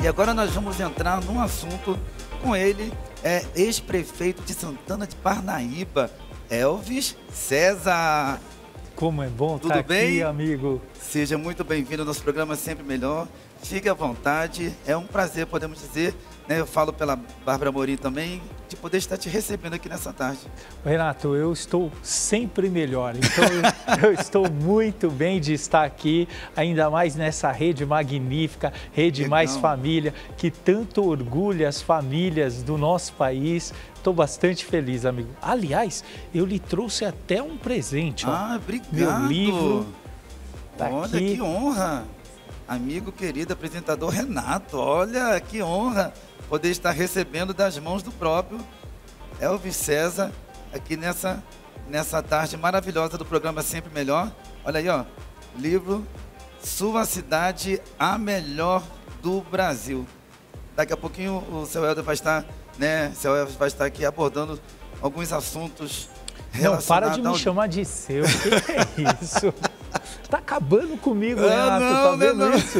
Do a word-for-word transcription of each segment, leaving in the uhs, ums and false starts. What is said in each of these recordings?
E agora nós vamos entrar num assunto com ele, é ex-prefeito de Santana de Parnaíba, Elvis César. Como é bom Tudo estar bem? aqui, amigo. Seja muito bem-vindo ao nosso programa Sempre Melhor. Fique à vontade, é um prazer, podemos dizer, né? Eu falo pela Bárbara Amorim também, de poder estar te recebendo aqui nessa tarde. Renato, eu estou sempre melhor, então eu, eu estou muito bem de estar aqui, ainda mais nessa rede magnífica, Rede Legal. Mais Família, que tanto orgulha as famílias do nosso país. Estou bastante feliz, amigo. Aliás, eu lhe trouxe até um presente. Ó. Ah, obrigado. Meu livro tá Olha, aqui. que honra. Amigo querido, apresentador Renato, olha que honra poder estar recebendo das mãos do próprio Elvis César aqui nessa, nessa tarde maravilhosa do programa Sempre Melhor. Olha aí, ó, livro Sua Cidade, a Melhor do Brasil. Daqui a pouquinho o seu Elvis vai estar, né, seu Elvis vai estar aqui abordando alguns assuntos relacionados. Não, para de me ao... chamar de seu, o que, que é isso? Tá acabando comigo, Ah, Renato, não, tá vendo não, não. isso?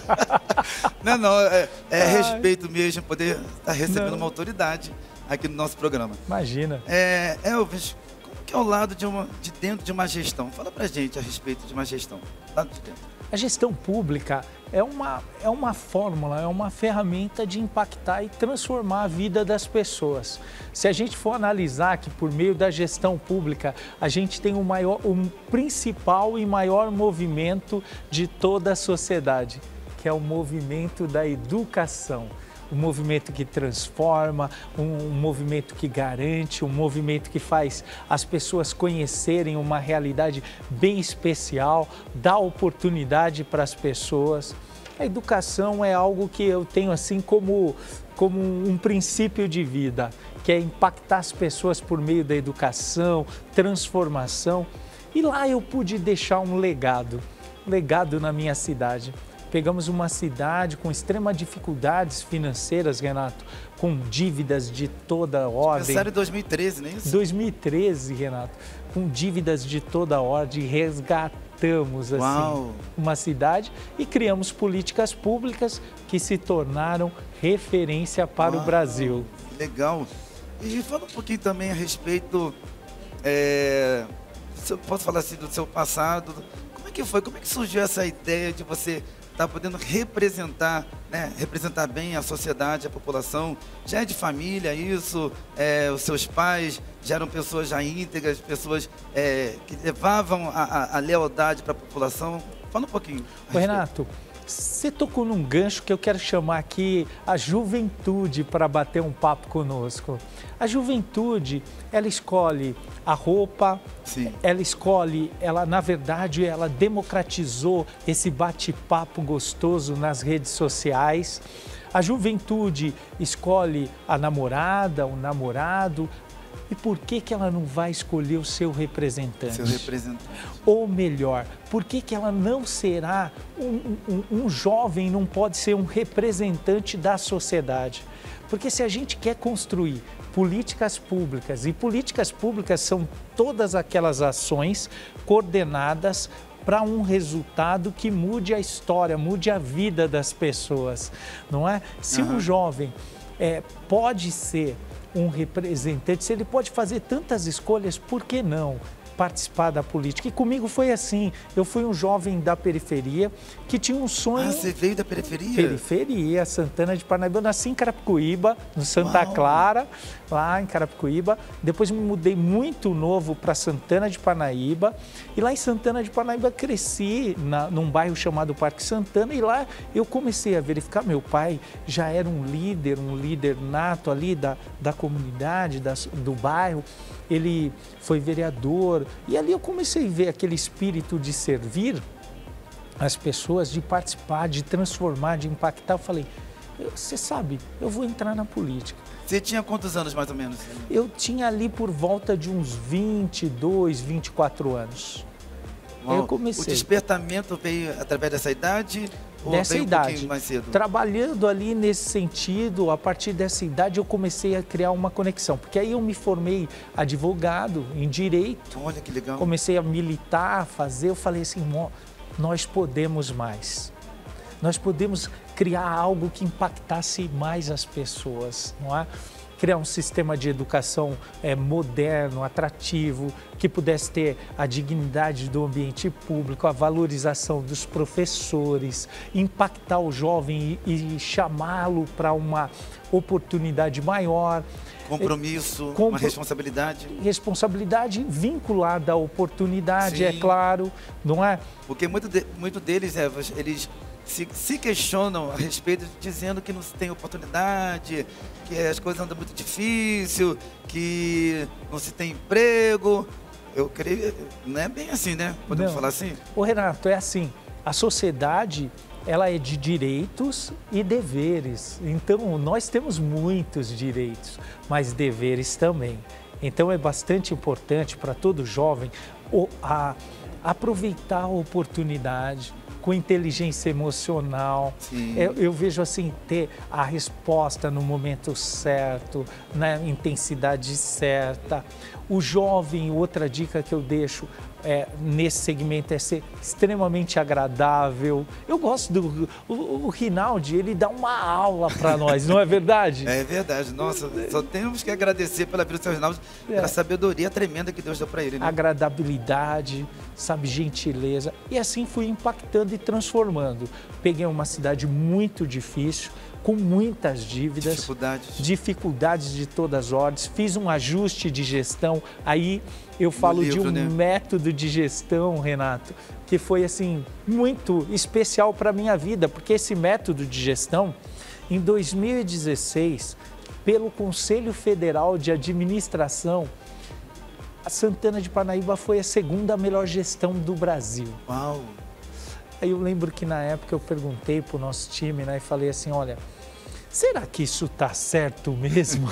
Não, não, é, é Ai. respeito mesmo poder estar recebendo Não. uma autoridade aqui no nosso programa. Imagina. É, Elvis, como que é o lado de, uma, de dentro de uma gestão? Fala pra gente a respeito de uma gestão, lado de dentro. A gestão pública é uma, é uma fórmula, é uma ferramenta de impactar e transformar a vida das pessoas. Se a gente for analisar que por meio da gestão pública, a gente tem o maior, o principal e maior movimento de toda a sociedade, que é o movimento da educação. Um movimento que transforma, um, um movimento que garante, um movimento que faz as pessoas conhecerem uma realidade bem especial, dá oportunidade para as pessoas. A educação é algo que eu tenho assim como, como um princípio de vida, que é impactar as pessoas por meio da educação, transformação. E lá eu pude deixar um legado, um legado na minha cidade. Pegamos uma cidade com extremas dificuldades financeiras, Renato, com dívidas de toda ordem. Começaram em dois mil e treze, não é isso? dois mil e treze, Renato, com dívidas de toda ordem, resgatamos assim, Uau. uma cidade e criamos políticas públicas que se tornaram referência para Uau, o Brasil. Legal. E fala um pouquinho também a respeito, é, se eu posso falar assim, do seu passado. Como é que foi? Como é que surgiu essa ideia de você estar podendo representar, né, representar bem a sociedade, a população? Já é de família isso? É, os seus pais já eram pessoas já íntegras, pessoas é, que levavam a, a, a lealdade para a população? Fala um pouquinho. Ô, Renato, você tocou num gancho que eu quero chamar aqui a juventude para bater um papo conosco. A juventude, ela escolhe a roupa, Sim. ela escolhe, ela na verdade, ela democratizou esse bate-papo gostoso nas redes sociais. A juventude escolhe a namorada, o namorado. E por que que ela não vai escolher o seu representante? Seu representante. Ou melhor, por que que ela não será, um, um, um jovem não pode ser um representante da sociedade? Porque se a gente quer construir políticas públicas, e políticas públicas são todas aquelas ações coordenadas para um resultado que mude a história, mude a vida das pessoas, não é? Se Uhum. um jovem é, pode ser um representante, se ele pode fazer tantas escolhas, por que não participar da política? E comigo foi assim, eu fui um jovem da periferia que tinha um sonho... Ah, você veio da periferia? Periferia, Santana de Parnaíba. Eu nasci em Carapicuíba, no Santa Uau. Clara, lá em Carapicuíba. Depois me mudei muito novo para Santana de Parnaíba. E lá em Santana de Parnaíba cresci na, num bairro chamado Parque Santana. E lá eu comecei a verificar, meu pai já era um líder, um líder nato ali da, da comunidade, da, do bairro. Ele foi vereador. E ali eu comecei a ver aquele espírito de servir as pessoas, de participar, de transformar, de impactar. Eu falei, você sabe, eu vou entrar na política. Você tinha quantos anos, mais ou menos? Eu tinha ali por volta de uns vinte e dois, vinte e quatro anos. Aí eu comecei. O despertamento veio através dessa idade? Ou Dessa veio um idade. pouquinho mais cedo? Trabalhando ali nesse sentido, a partir dessa idade eu comecei a criar uma conexão. Porque aí eu me formei advogado em direito. Olha que legal. Comecei a militar, a fazer. Eu falei assim, nós podemos mais. Nós podemos criar algo que impactasse mais as pessoas, não é? Criar um sistema de educação é, moderno, atrativo, que pudesse ter a dignidade do ambiente público, a valorização dos professores, impactar o jovem e, e chamá-lo para uma oportunidade maior. Compromisso, Com, uma responsabilidade. Responsabilidade vinculada à oportunidade, Sim. é claro, não é? Porque muito, de, muito deles, é, eles se, se questionam a respeito, dizendo que não se tem oportunidade, que as coisas andam muito difícil, que não se tem emprego. Eu creio, não é bem assim, né? Podemos Não. falar assim? Ô Renato, é assim, a sociedade, ela é de direitos e deveres. Então, nós temos muitos direitos, mas deveres também. Então, é bastante importante para todo jovem o, a, aproveitar a oportunidade com inteligência emocional. Eu, eu vejo assim, ter a resposta no momento certo, na intensidade certa. O jovem, outra dica que eu deixo é, nesse segmento é ser extremamente agradável. Eu gosto do o, o Rinaldi, ele dá uma aula para nós, não é verdade? É verdade. Nossa, só temos que agradecer pela vida do seu Rinaldi, É. pela sabedoria tremenda que Deus deu para ele, né? Agradabilidade, sabe, gentileza. E assim fui impactando e transformando. Peguei uma cidade muito difícil, com muitas dívidas, Dificuldades. dificuldades de todas as ordens, fiz um ajuste de gestão, aí eu falo livro, de um né? método de gestão, Renato, que foi assim, muito especial para a minha vida, porque esse método de gestão, em dois mil e dezesseis, pelo Conselho Federal de Administração, a Santana de Parnaíba foi a segunda melhor gestão do Brasil. Uau! Aí eu lembro que na época eu perguntei para o nosso time, né, e falei assim, olha, será que isso está certo mesmo?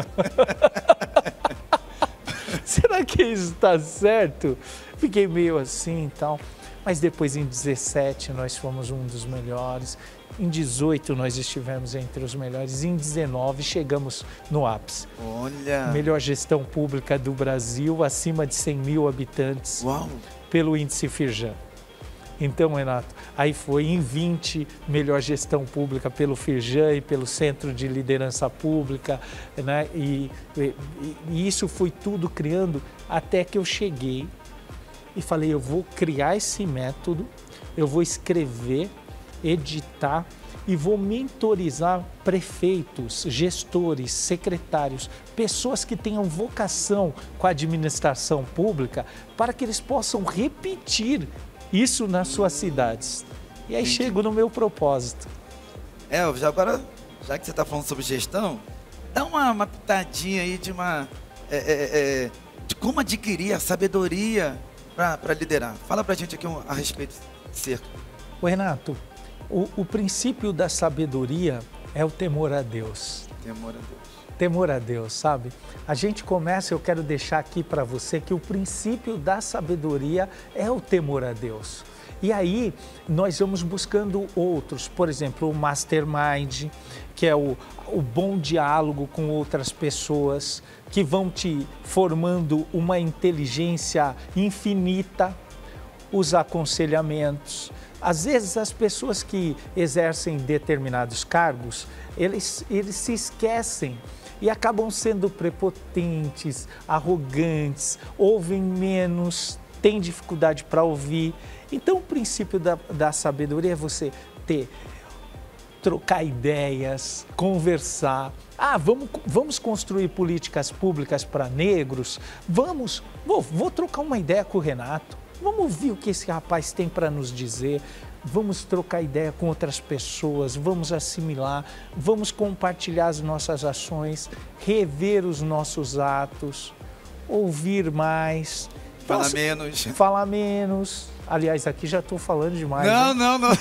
Será que isso está certo? Fiquei meio assim e tal. Mas depois em dezessete nós fomos um dos melhores, em dezoito nós estivemos entre os melhores, em dezenove chegamos no ápice. Olha! Melhor gestão pública do Brasil, acima de cem mil habitantes, Uau! pelo índice Firjan. Então, Renato, aí foi em vinte, melhor gestão pública pelo Firjan e pelo Centro de Liderança Pública, né? E, e, e isso foi tudo criando até que eu cheguei e falei, eu vou criar esse método, eu vou escrever, editar e vou mentorizar prefeitos, gestores, secretários, pessoas que tenham vocação com a administração pública para que eles possam repetir isso nas suas cidades. E aí chego no meu propósito. É, já agora, já que você está falando sobre gestão, dá uma, uma pitadinha aí de uma é, é, é, de como adquirir a sabedoria para liderar. Fala para a gente aqui um, a respeito cerca. Ô Renato, o, o princípio da sabedoria é o temor a Deus. Temor a Deus. Temor a Deus, sabe? A gente começa, eu quero deixar aqui para você que o princípio da sabedoria é o temor a Deus. E aí nós vamos buscando outros, por exemplo, o mastermind, que é o, o bom diálogo com outras pessoas, que vão te formando uma inteligência infinita, os aconselhamentos. Às vezes as pessoas que exercem determinados cargos, eles, eles se esquecem e acabam sendo prepotentes, arrogantes, ouvem menos, têm dificuldade para ouvir. Então o princípio da, da sabedoria é você ter, trocar ideias, conversar. Ah, vamos, vamos construir políticas públicas para negros? Vamos, vou, vou trocar uma ideia com o Renato. Vamos ouvir o que esse rapaz tem para nos dizer. Vamos trocar ideia com outras pessoas, vamos assimilar, vamos compartilhar as nossas ações, rever os nossos atos, ouvir mais. Fala Nossa, menos. Falar menos. Aliás, aqui já estou falando demais. Não, né? não, não.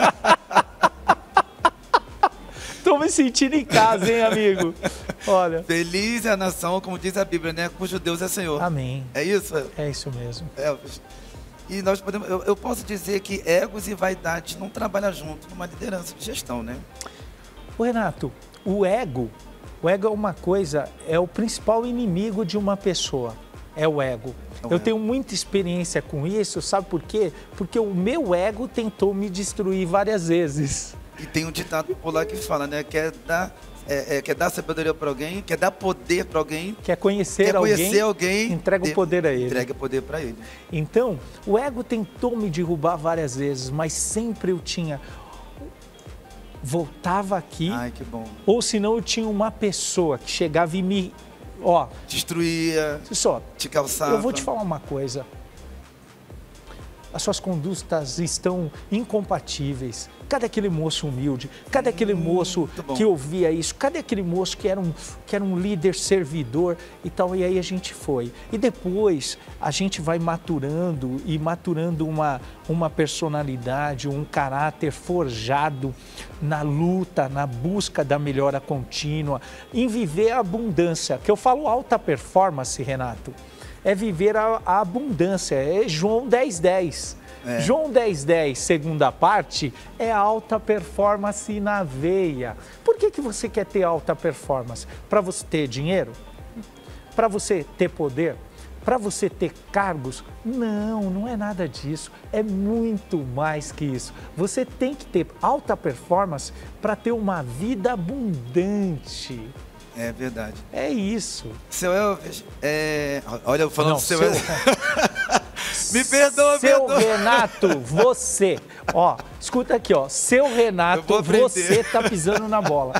Estou me sentindo em casa, hein, amigo? Olha. Feliz é a nação, como diz a Bíblia, né? Cujo Deus é Senhor. Amém. É isso? É isso mesmo. Elvis. E nós podemos, eu, eu posso dizer que egos e vaidades não trabalham junto numa liderança de gestão, né? Ô Renato, o ego, o ego é uma coisa, é o principal inimigo de uma pessoa, é o ego. É o eu ego. Tenho muita experiência com isso, sabe por quê? Porque o meu ego tentou me destruir várias vezes. E tem um ditado popular que fala, né? Quer dar, é, é, quer dar sabedoria para alguém, quer dar poder para alguém. Quer conhecer, quer alguém, conhecer alguém, entrega o poder a ele. Entrega o poder para ele. Então, o ego tentou me derrubar várias vezes, mas sempre eu tinha... Voltava aqui. Ai, que bom. Ou senão eu tinha uma pessoa que chegava e me... Ó, destruía, só, te calçava. Eu vou te falar uma coisa. As suas condutas estão incompatíveis. Cadê aquele moço humilde? Cadê aquele hum, moço que ouvia isso? Cadê aquele moço que era, um, que era um líder servidor e tal? E aí a gente foi. E depois a gente vai maturando e maturando uma, uma personalidade, um caráter forjado na luta, na busca da melhora contínua, em viver a abundância. Que eu falo alta performance, Renato. É viver a, a abundância, é João dez, dez. É. João dez, dez, segunda parte, é alta performance na veia. Por que que você quer ter alta performance? Para você ter dinheiro? Para você ter poder? Para você ter cargos? Não, não é nada disso. É muito mais que isso. Você tem que ter alta performance para ter uma vida abundante. É verdade. É isso. Seu Elvis, é... olha eu falando Não, do seu, seu... Elvis. Me perdoa, me Seu perdoa. Renato, você, ó, escuta aqui, ó, seu Renato, você tá pisando na bola.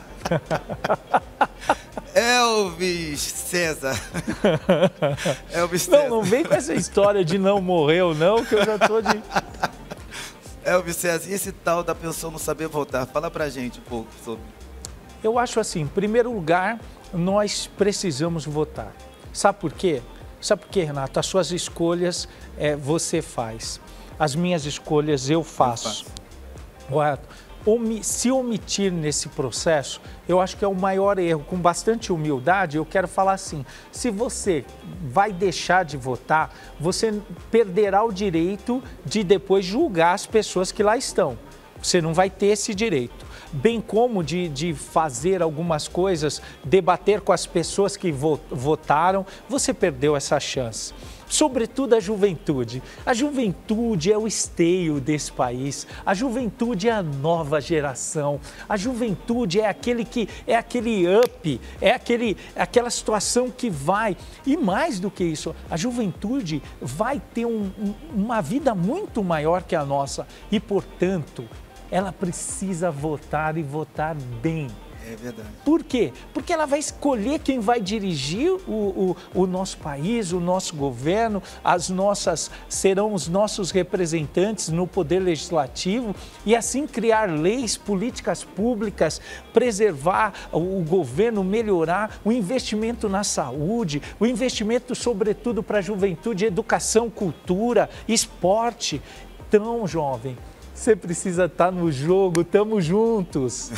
Elvis César. Elvis não, César. Não vem com essa história de não morreu, não, que eu já tô de... Elvis César, e esse tal da pessoa não saber voltar? Fala pra gente um pouco sobre... Eu acho assim, em primeiro lugar, nós precisamos votar. Sabe por quê? Sabe por quê, Renato? As suas escolhas é, você faz. As minhas escolhas eu faço. Correto? Se omitir nesse processo, eu acho que é o maior erro. Com bastante humildade, eu quero falar assim, se você vai deixar de votar, você perderá o direito de depois julgar as pessoas que lá estão. Você não vai ter esse direito. Bem como de, de fazer algumas coisas, debater com as pessoas que votaram, você perdeu essa chance. Sobretudo a juventude. A juventude é o esteio desse país, a juventude é a nova geração, a juventude é aquele que é aquele up, é aquele, aquela situação que vai. E mais do que isso, a juventude vai ter um, um, uma vida muito maior que a nossa e, portanto, ela precisa votar e votar bem. É verdade. Por quê? Porque ela vai escolher quem vai dirigir o, o, o nosso país, o nosso governo, as nossas, serão os nossos representantes no poder legislativo e assim criar leis, políticas públicas, preservar o, o governo, melhorar o investimento na saúde, o investimento sobretudo para a juventude, educação, cultura, esporte. Então, jovem, você precisa estar no jogo, estamos juntos.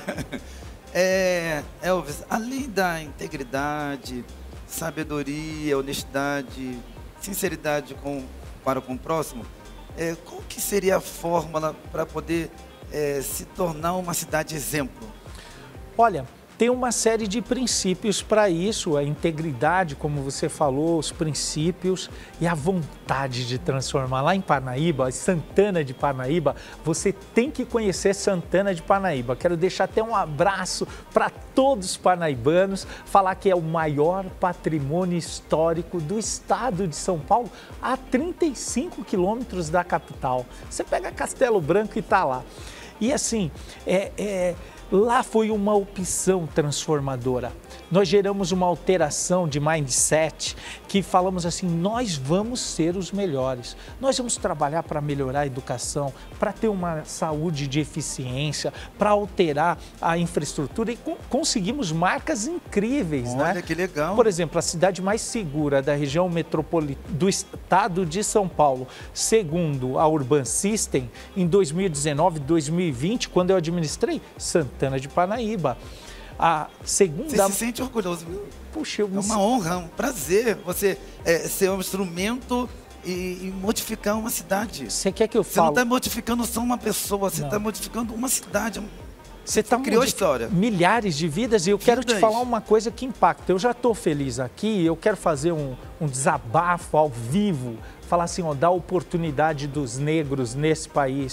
É, Elvis, além da integridade, sabedoria, honestidade, sinceridade com, para com o próximo, é, qual que seria a fórmula para poder é, se tornar uma cidade exemplo? Olha, tem uma série de princípios para isso, a integridade, como você falou, os princípios e a vontade de transformar. Lá em Parnaíba, Santana de Parnaíba, você tem que conhecer Santana de Parnaíba. Quero deixar até um abraço para todos os parnaibanos, falar que é o maior patrimônio histórico do estado de São Paulo, a trinta e cinco quilômetros da capital. Você pega Castelo Branco e está lá. E assim, é... é lá foi uma opção transformadora. Nós geramos uma alteração de mindset que falamos assim, nós vamos ser os melhores. Nós vamos trabalhar para melhorar a educação, para ter uma saúde de eficiência, para alterar a infraestrutura e co- conseguimos marcas incríveis. Olha, né? que legal. Por exemplo, a cidade mais segura da região metropolitana do estado de São Paulo, segundo a Urban System, em dois mil e dezenove, dois mil e vinte, quando eu administrei, Santana de Parnaíba. A segunda... Você se sente orgulhoso, viu? Puxa, eu me... É uma honra, um prazer você é, ser um instrumento e, e modificar uma cidade. Você quer que eu Você fale? não está modificando só uma pessoa, você está modificando uma cidade. Você tá criou história. Milhares de vidas e eu quero Vidas. te falar uma coisa que impacta. Eu já estou feliz aqui, eu quero fazer um, um desabafo ao vivo, falar assim, ó, da oportunidade dos negros nesse país.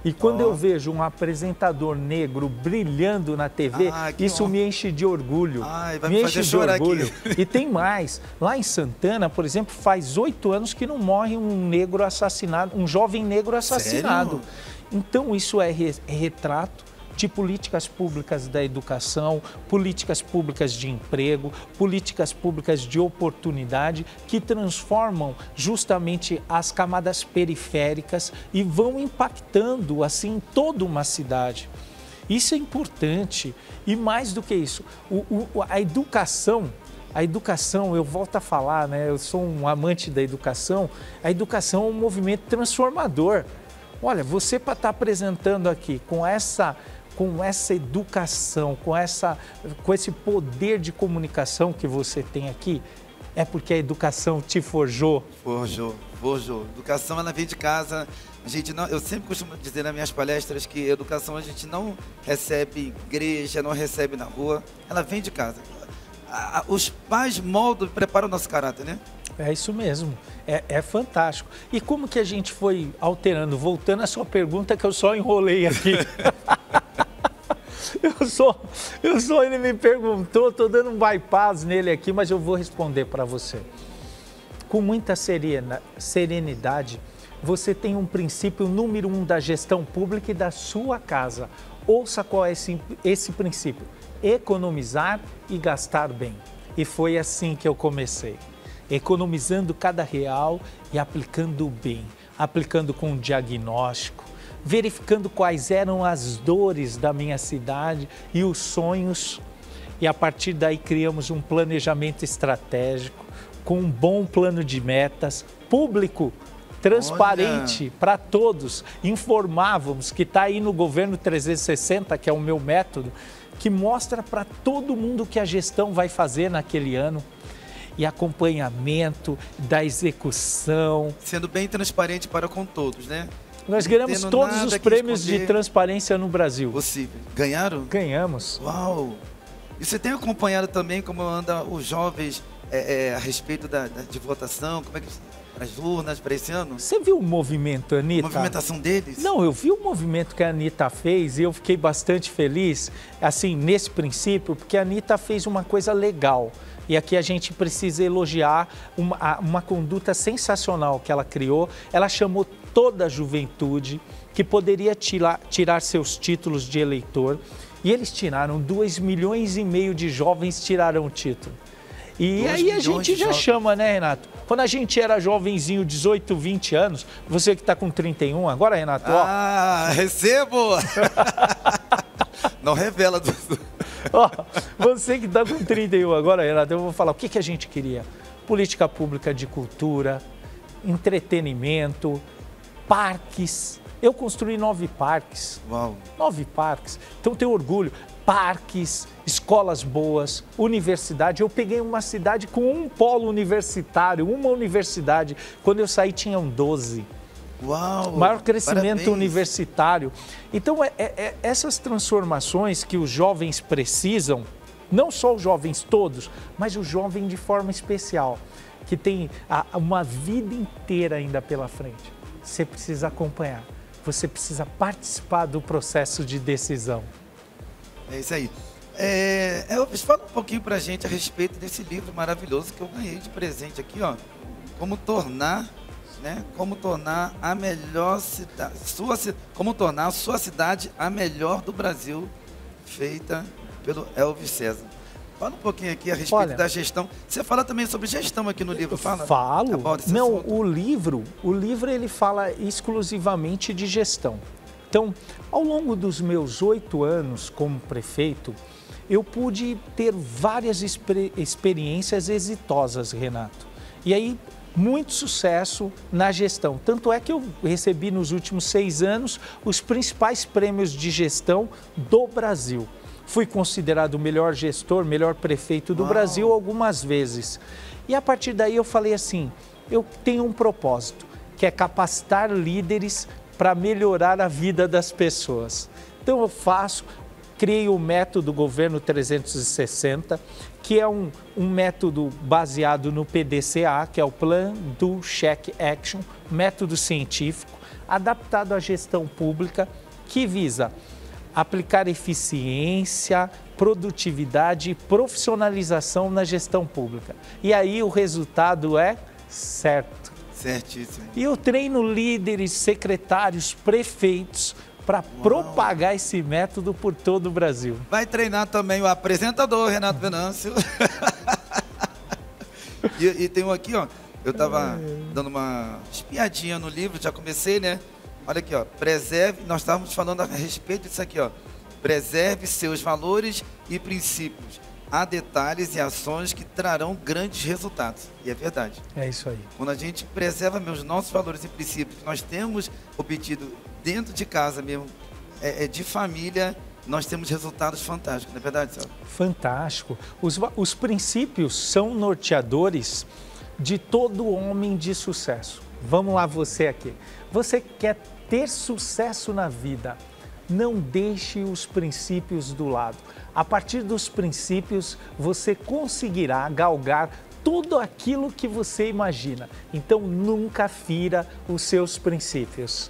E quando Oh. eu vejo um apresentador negro brilhando na T V, Ah, que isso honra. me enche de orgulho. Ai, vai me me enche fazer de chorar orgulho. aqui. E tem mais. Lá em Santana, por exemplo, faz oito anos que não morre um negro assassinado, um jovem negro assassinado. Sério? Então isso é, re é retrato de políticas públicas da educação, políticas públicas de emprego, políticas públicas de oportunidade que transformam justamente as camadas periféricas e vão impactando assim toda uma cidade. Isso é importante e mais do que isso, o, o, a educação, a educação, eu volto a falar, né? Eu sou um amante da educação, a educação é um movimento transformador. Olha, você para estar apresentando aqui com essa com essa educação, com, essa, com esse poder de comunicação que você tem aqui, é porque a educação te forjou. Forjou, forjou. Educação, ela vem de casa. A gente não, eu sempre costumo dizer nas minhas palestras que educação a gente não recebe em igreja, não recebe na rua, ela vem de casa. A, a, os pais moldam e preparam o nosso caráter, né? É isso mesmo, é, é fantástico. E como que a gente foi alterando? Voltando à sua pergunta que eu só enrolei aqui. eu só, eu só, ele me perguntou, estou dando um bypass nele aqui, mas eu vou responder para você. Com muita serena, serenidade, você tem um princípio número um da gestão pública e da sua casa. Ouça qual é esse, esse princípio: economizar e gastar bem. E foi assim que eu comecei. Economizando cada real e aplicando bem, aplicando com diagnóstico, verificando quais eram as dores da minha cidade e os sonhos. E a partir daí criamos um planejamento estratégico, com um bom plano de metas, público, transparente para todos. Informávamos que está aí no Governo trezentos e sessenta, que é o meu método, que mostra para todo mundo o que a gestão vai fazer naquele ano. E acompanhamento da execução. Sendo bem transparente para com todos, né? Nós ganhamos todos os prêmios de transparência no Brasil. Possível. Ganharam? Ganhamos. Uau! E você tem acompanhado também como andam os jovens é, é, a respeito da, da, de votação, como é que as urnas para esse ano? Você viu o movimento, Anitta? A movimentação deles? Não, eu vi o movimento que a Anitta fez e eu fiquei bastante feliz, assim, nesse princípio, porque a Anitta fez uma coisa legal. E aqui a gente precisa elogiar uma, uma conduta sensacional que ela criou. Ela chamou toda a juventude que poderia tirar, tirar seus títulos de eleitor. E eles tiraram, dois milhões e meio de jovens tiraram o título. E aí a gente já chama, né, Renato? Quando a gente era jovenzinho, dezoito, vinte anos, você que está com trinta e um agora, Renato? Ah, ó. Recebo! Não revela. Ó, você que está com trinta e um agora, Renato, eu vou falar o que, que a gente queria. Política pública de cultura, entretenimento, parques. Eu construí nove parques. Uau. Nove parques. Então, tenho orgulho. Parques, escolas boas, universidade. Eu peguei uma cidade com um polo universitário, uma universidade. Quando eu saí, tinham doze. Uau! Maior crescimento Parabéns. Universitário. Então, é, é, essas transformações que os jovens precisam, não só os jovens todos, mas o jovem de forma especial, que tem a, uma vida inteira ainda pela frente. Você precisa acompanhar, você precisa participar do processo de decisão. É isso aí. É, Elvis, fala um pouquinho pra gente a respeito desse livro maravilhoso que eu ganhei de presente aqui, ó. Como tornar... Né? Como tornar a melhor cidade, sua, como tornar a sua cidade a melhor do Brasil, feita pelo Elvis César. Fala um pouquinho aqui a respeito Olha, da gestão. Você fala também sobre gestão aqui no livro, fala? Falo. Não, assunto. o livro, o livro ele fala exclusivamente de gestão. Então, ao longo dos meus oito anos como prefeito, eu pude ter várias exper- experiências exitosas, Renato. E aí muito sucesso na gestão. Tanto é que eu recebi nos últimos seis anos os principais prêmios de gestão do Brasil. Fui considerado o melhor gestor, melhor prefeito do Uau. Brasil algumas vezes. E a partir daí eu falei assim, eu tenho um propósito, que é capacitar líderes para melhorar a vida das pessoas. Então eu faço... Criei o método Governo trezentos e sessenta, que é um, um método baseado no P D C A, que é o Plan do Check Action, método científico, adaptado à gestão pública, que visa aplicar eficiência, produtividade e profissionalização na gestão pública. E aí o resultado é certo. Certíssimo. E eu treino líderes, secretários, prefeitos para propagar esse método por todo o Brasil. Vai treinar também o apresentador, Renato Venâncio. e, e tem um aqui, ó. Eu estava dando uma espiadinha no livro, já comecei, né? Olha aqui, ó. Preserve, nós estávamos falando a respeito disso aqui, ó. Preserve seus valores e princípios. Há detalhes e ações que trarão grandes resultados. E é verdade. É isso aí. Quando a gente preserva os nossos valores e princípios que nós temos obtido dentro de casa mesmo, é, é de família, nós temos resultados fantásticos, não é verdade, Celso? Fantástico. Os, os princípios são norteadores de todo homem de sucesso. Vamos lá, você aqui. Você quer ter sucesso na vida? Não deixe os princípios do lado. A partir dos princípios, você conseguirá galgar tudo aquilo que você imagina. Então, nunca fira os seus princípios.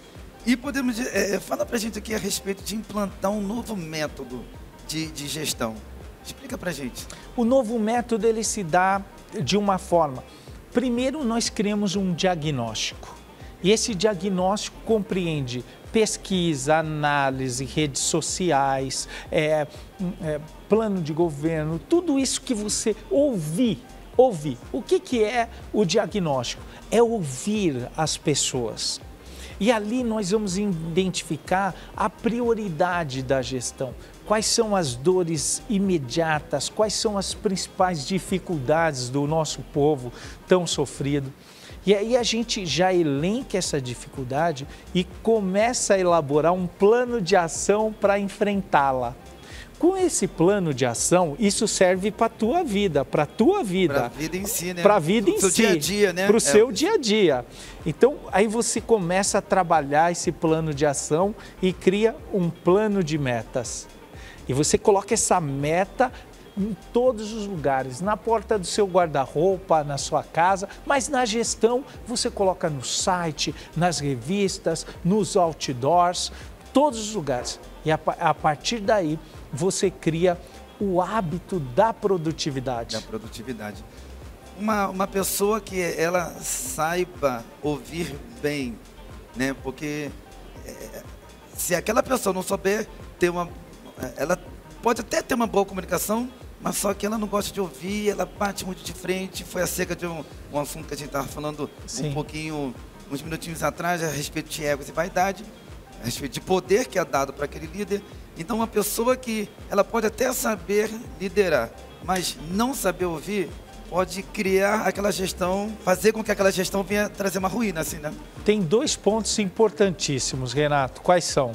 E podemos, é, fala pra gente aqui a respeito de implantar um novo método de, de gestão. Explica pra gente. O novo método, ele se dá de uma forma. Primeiro, nós criamos um diagnóstico. E esse diagnóstico compreende pesquisa, análise, redes sociais, é, é, plano de governo, tudo isso que você ouvir. Ouvir. O que, que é o diagnóstico? É ouvir as pessoas. E ali nós vamos identificar a prioridade da gestão. Quais são as dores imediatas, quais são as principais dificuldades do nosso povo tão sofrido. E aí a gente já elenca essa dificuldade e começa a elaborar um plano de ação para enfrentá-la. Com esse plano de ação, isso serve para a tua vida, para a tua vida. Para a vida em si, né? Para a vida em si. Para o seu dia a dia, né? Para o é. seu dia a dia. Então, aí você começa a trabalhar esse plano de ação e cria um plano de metas. E você coloca essa meta em todos os lugares, na porta do seu guarda-roupa, na sua casa, mas na gestão você coloca no site, nas revistas, nos outdoors, todos os lugares. E a, a partir daí você cria o hábito da produtividade. Da produtividade. Uma, uma pessoa que ela saiba ouvir bem, né? Porque é, se aquela pessoa não souber ter uma... Ela pode até ter uma boa comunicação, mas só que ela não gosta de ouvir, ela bate muito de frente. Foi acerca de um, um assunto que a gente estava falando Sim. um pouquinho, uns minutinhos atrás, a respeito de egos e vaidade, a respeito de poder que é dado para aquele líder. Então, uma pessoa que ela pode até saber liderar, mas não saber ouvir, pode criar aquela gestão, fazer com que aquela gestão venha trazer uma ruína, assim, né? Tem dois pontos importantíssimos, Renato. Quais são?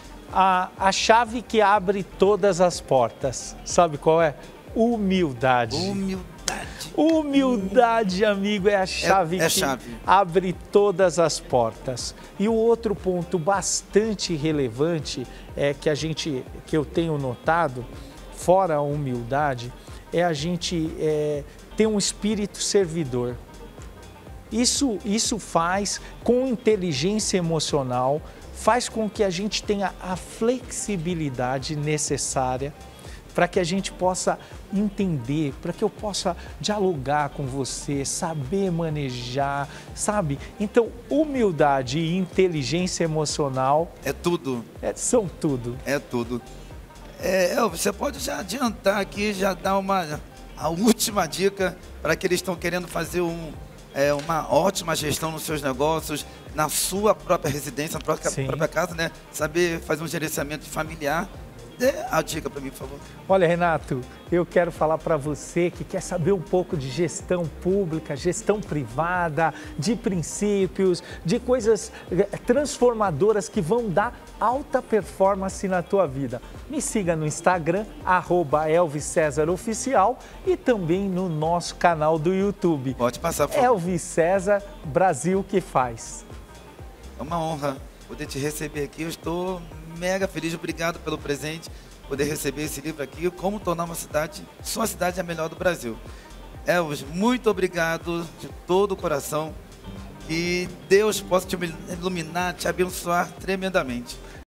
A, a chave que abre todas as portas, sabe qual é? Humildade. Humildade. Humildade, amigo, é a chave é, é que chave. abre todas as portas. E o outro ponto bastante relevante é que a gente, que eu tenho notado, fora a humildade, é a gente é, ter um espírito servidor. Isso, isso faz com inteligência emocional, faz com que a gente tenha a flexibilidade necessária para que a gente possa entender, para que eu possa dialogar com você, saber manejar, sabe? Então, humildade e inteligência emocional... É tudo. É, são tudo. É tudo. É, Elvis, você pode já adiantar aqui, já dar uma, a última dica para que eles estão querendo fazer um... É uma ótima gestão nos seus negócios, na sua própria residência, na própria, própria casa, né? Saber fazer um gerenciamento familiar. Dê a dica para mim, por favor. Olha, Renato, eu quero falar para você que quer saber um pouco de gestão pública, gestão privada, de princípios, de coisas transformadoras que vão dar alta performance na tua vida. Me siga no Instagram, arroba Elvis César Oficial, e também no nosso canal do YouTube. Pode passar, por favor. Elvis César, Brasil que faz. É uma honra poder te receber aqui. Eu estou mega feliz, obrigado pelo presente, poder receber esse livro aqui, Como Tornar uma Cidade, Sua Cidade a Melhor do Brasil. Elvis, muito obrigado de todo o coração, que Deus possa te iluminar, te abençoar tremendamente.